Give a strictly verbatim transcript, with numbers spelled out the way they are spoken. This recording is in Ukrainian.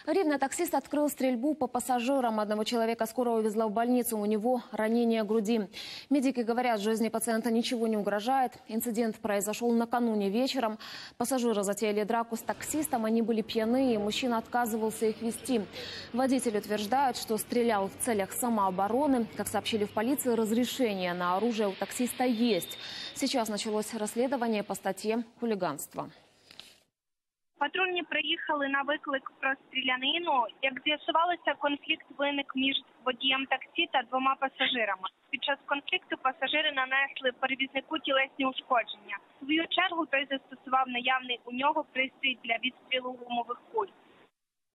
Рівне таксист открыл стрельбу по пассажирам. Одного человека скоро увезла в больницу. У него ранение груди. Медики говорят, жизни пациента ничего не угрожает. Инцидент произошел накануне вечером. Пассажиры затеяли драку с таксистом. Они были пьяны, и мужчина отказывался их вести. Водитель утверждает, что стрелял в целях самообороны. Как сообщили в полиции, разрешение на оружие у таксиста есть. Сейчас началось расследование по статье «Хулиганство». Патрульні приїхали на виклик про стрілянину. Як з'ясувалося, конфлікт виник між водієм таксі та двома пасажирами. Під час конфлікту пасажири нанесли перевізнику тілесні ушкодження. В свою чергу той застосував наявний у нього пристрій для відстрілу гумових куль.